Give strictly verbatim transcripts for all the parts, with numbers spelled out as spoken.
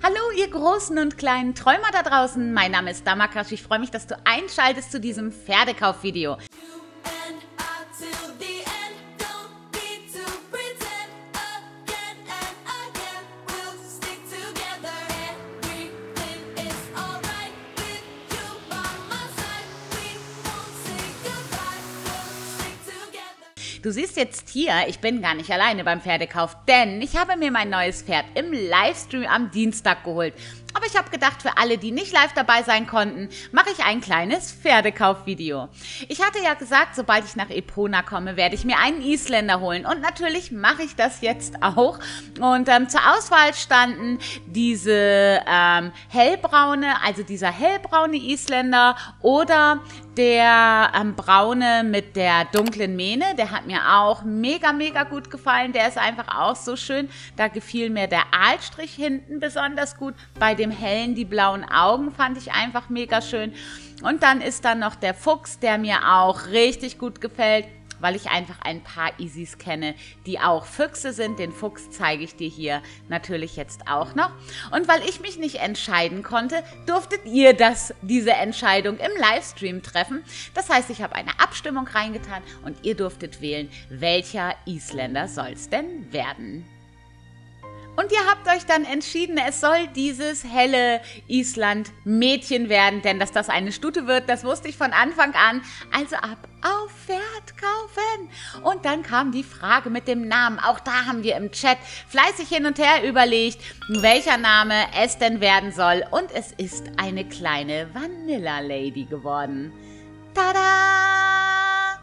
Hallo ihr großen und kleinen Träumer da draußen, mein Name ist Damakash, ich freue mich, dass du einschaltest zu diesem Pferdekaufvideo. Du siehst jetzt hier, ich bin gar nicht alleine beim Pferdekauf, denn ich habe mir mein neues Pferd im Livestream am Dienstag geholt. Aber ich habe gedacht, für alle, die nicht live dabei sein konnten, mache ich ein kleines Pferdekaufvideo. Ich hatte ja gesagt, sobald ich nach Epona komme, werde ich mir einen Isländer holen. Und natürlich mache ich das jetzt auch. Und ähm, zur Auswahl standen diese ähm, hellbraune, also dieser hellbraune Isländer oder der ähm, braune mit der dunklen Mähne. Der hat mir auch mega, mega gut gefallen. Der ist einfach auch so schön. Da gefiel mir der Aalstrich hinten besonders gut. Bei dem hellen, die blauen Augen fand ich einfach mega schön. Und dann ist da noch der Fuchs, der mir auch richtig gut gefällt, weil ich einfach ein paar Isis kenne, die auch Füchse sind. Den Fuchs zeige ich dir hier natürlich jetzt auch noch. Und weil ich mich nicht entscheiden konnte, durftet ihr das, diese Entscheidung im Livestream treffen. Das heißt, ich habe eine Abstimmung reingetan und ihr durftet wählen, welcher Isländer soll es denn werden. Und ihr habt euch dann entschieden, es soll dieses helle Island-Mädchen werden, denn dass das eine Stute wird, das wusste ich von Anfang an. Also ab auf Pferd kaufen. Und dann kam die Frage mit dem Namen. Auch da haben wir im Chat fleißig hin und her überlegt, welcher Name es denn werden soll. Und es ist eine kleine Vanilla Lady geworden. Tada!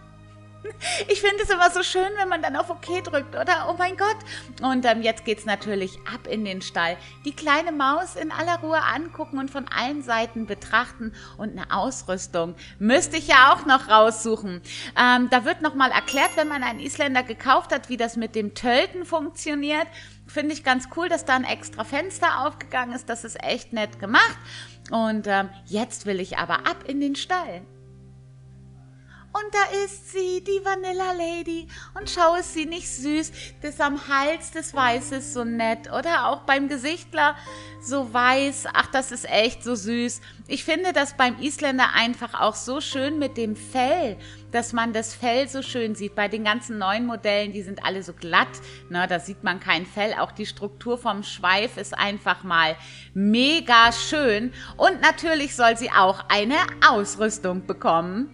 Ich finde es immer so schön, wenn man dann auf OK drückt, oder? Oh mein Gott. Und ähm, jetzt geht es natürlich ab in den Stall. Die kleine Maus in aller Ruhe angucken und von allen Seiten betrachten. Und eine Ausrüstung müsste ich ja auch noch raussuchen. Ähm, da wird nochmal erklärt, wenn man einen Isländer gekauft hat, wie das mit dem Tölten funktioniert. Finde ich ganz cool, dass da ein extra Fenster aufgegangen ist. Das ist echt nett gemacht. Und ähm, jetzt will ich aber ab in den Stall. Und da ist sie, die Vanilla Lady. Und schau, ist sie nicht süß? Das am Hals, das Weiß ist so nett. Oder auch beim Gesichtler so weiß. Ach, das ist echt so süß. Ich finde das beim Isländer einfach auch so schön mit dem Fell, dass man das Fell so schön sieht. Bei den ganzen neuen Modellen, die sind alle so glatt. Ne, da sieht man kein Fell. Auch die Struktur vom Schweif ist einfach mal mega schön. Und natürlich soll sie auch eine Ausrüstung bekommen.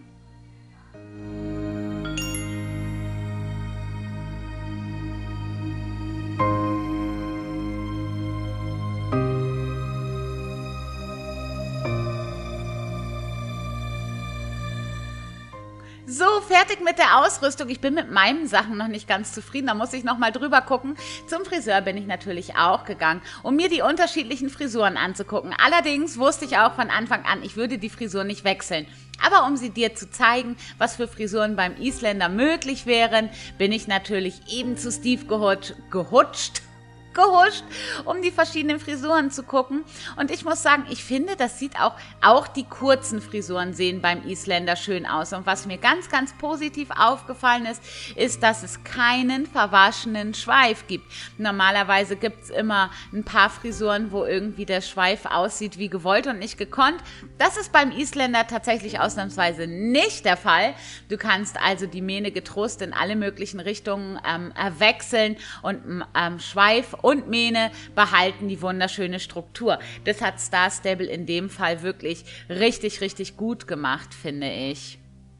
So, fertig mit der Ausrüstung. Ich bin mit meinen Sachen noch nicht ganz zufrieden. Da muss ich noch mal drüber gucken. Zum Friseur bin ich natürlich auch gegangen, um mir die unterschiedlichen Frisuren anzugucken. Allerdings wusste ich auch von Anfang an, ich würde die Frisur nicht wechseln. Aber um sie dir zu zeigen, was für Frisuren beim Isländer möglich wären, bin ich natürlich eben zu Steve gehutscht. gehutscht. gehuscht, um die verschiedenen Frisuren zu gucken. Und ich muss sagen, ich finde, das sieht auch, auch die kurzen Frisuren sehen beim Isländer schön aus. Und was mir ganz, ganz positiv aufgefallen ist, ist, dass es keinen verwaschenen Schweif gibt. Normalerweise gibt es immer ein paar Frisuren, wo irgendwie der Schweif aussieht wie gewollt und nicht gekonnt. Das ist beim Isländer tatsächlich ausnahmsweise nicht der Fall. Du kannst also die Mähne getrost in alle möglichen Richtungen ähm, wechseln und ähm, Schweif und Mähne behalten die wunderschöne Struktur. Das hat Star Stable in dem Fall wirklich richtig, richtig gut gemacht, finde ich.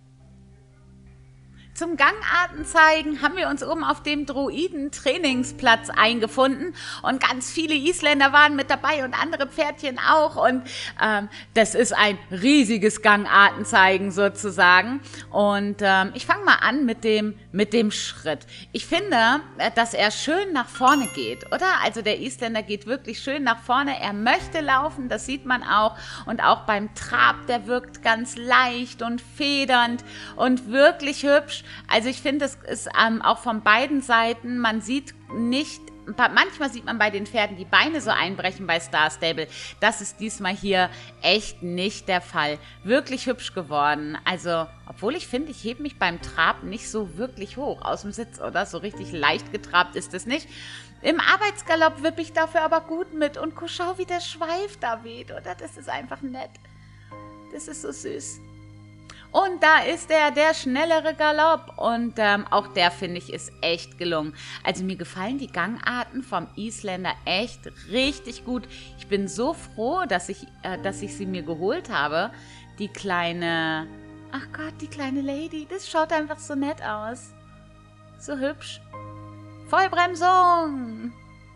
Zum Gangarten zeigen haben wir uns oben auf dem Druiden-Trainingsplatz eingefunden und ganz viele Isländer waren mit dabei und andere Pferdchen auch und ähm, das ist ein riesiges Gangarten zeigen sozusagen und ähm, ich fange mal an mit dem, mit dem Schritt. Ich finde, dass er schön nach vorne geht, oder? Also der Isländer geht wirklich schön nach vorne, er möchte laufen, das sieht man auch und auch beim Trab, der wirkt ganz leicht und federnd und wirklich hübsch. Also ich finde, es ist ähm, auch von beiden Seiten, man sieht nicht, manchmal sieht man bei den Pferden die Beine so einbrechen bei Star Stable. Das ist diesmal hier echt nicht der Fall. Wirklich hübsch geworden. Also, obwohl ich finde, ich hebe mich beim Trab nicht so wirklich hoch aus dem Sitz, oder? So richtig leicht getrabt ist es nicht. Im Arbeitsgalopp wippe ich dafür aber gut mit und schau, wie der Schweif da weht, oder? Das ist einfach nett. Das ist so süß. Und da ist er, der schnellere Galopp. Und ähm, auch der, finde ich, ist echt gelungen. Also mir gefallen die Gangarten vom Isländer echt richtig gut. Ich bin so froh, dass ich, äh, dass ich sie mir geholt habe. Die kleine, ach Gott, die kleine Lady. Das schaut einfach so nett aus. So hübsch. Vollbremsung!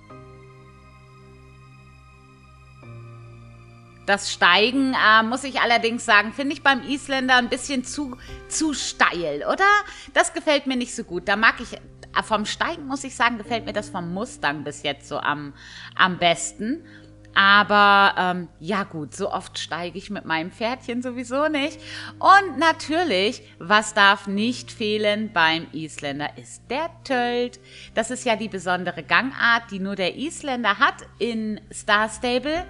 Das Steigen, äh, muss ich allerdings sagen, finde ich beim Isländer ein bisschen zu, zu steil, oder? Das gefällt mir nicht so gut. Da mag ich, äh, vom Steigen muss ich sagen, gefällt mir das vom Mustang bis jetzt so am, am besten. Aber ähm, ja gut, so oft steige ich mit meinem Pferdchen sowieso nicht. Und natürlich, was darf nicht fehlen beim Isländer, ist der Tölt. Das ist ja die besondere Gangart, die nur der Isländer hat in Star Stable.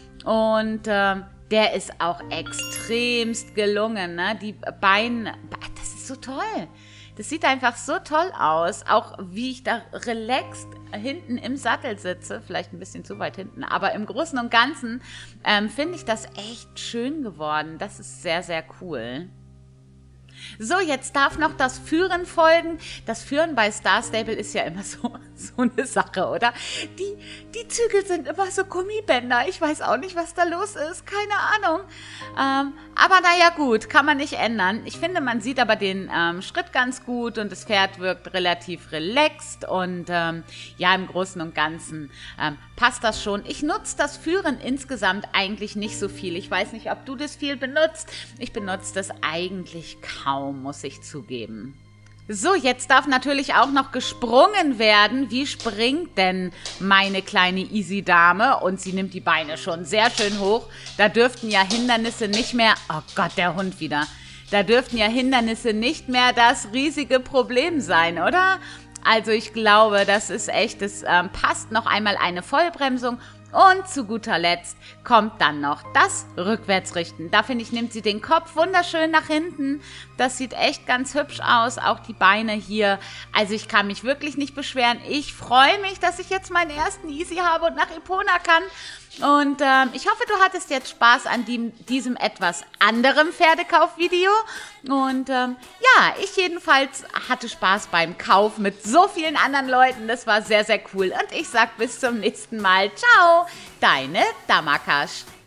Und ähm, der ist auch extremst gelungen, ne? Die Beine, das ist so toll. Das sieht einfach so toll aus. Auch wie ich da relaxed hinten im Sattel sitze. Vielleicht ein bisschen zu weit hinten. Aber im Großen und Ganzen ähm, finde ich das echt schön geworden. Das ist sehr, sehr cool. So, jetzt darf noch das Führen folgen. Das Führen bei Star Stable ist ja immer so, so eine Sache, oder? Die, die Zügel sind immer so Gummibänder. Ich weiß auch nicht, was da los ist. Keine Ahnung. Ähm, aber naja, gut, kann man nicht ändern. Ich finde, man sieht aber den ähm, Schritt ganz gut und das Pferd wirkt relativ relaxed. Und ähm, ja, im Großen und Ganzen ähm, passt das schon. Ich nutze das Führen insgesamt eigentlich nicht so viel. Ich weiß nicht, ob du das viel benutzt. Ich benutze das eigentlich kaum, muss ich zugeben. So, jetzt darf natürlich auch noch gesprungen werden. Wie springt denn meine kleine Easy-Dame? Und sie nimmt die Beine schon sehr schön hoch. Da dürften ja Hindernisse nicht mehr... Oh Gott, der Hund wieder. Da dürften ja Hindernisse nicht mehr das riesige Problem sein, oder? Also ich glaube, das ist echt, es ähm, passt noch einmal eine Vollbremsung. Und zu guter Letzt kommt dann noch das Rückwärtsrichten. Da finde ich, nimmt sie den Kopf wunderschön nach hinten. Das sieht echt ganz hübsch aus. Auch die Beine hier. Also ich kann mich wirklich nicht beschweren. Ich freue mich, dass ich jetzt meinen ersten Easy habe und nach Epona kann. Und ähm, ich hoffe, du hattest jetzt Spaß an dem, diesem etwas anderen Pferdekaufvideo. Und ähm, ja, ich jedenfalls hatte Spaß beim Kauf mit so vielen anderen Leuten. Das war sehr, sehr cool. Und ich sag bis zum nächsten Mal. Ciao, deine Damakasch.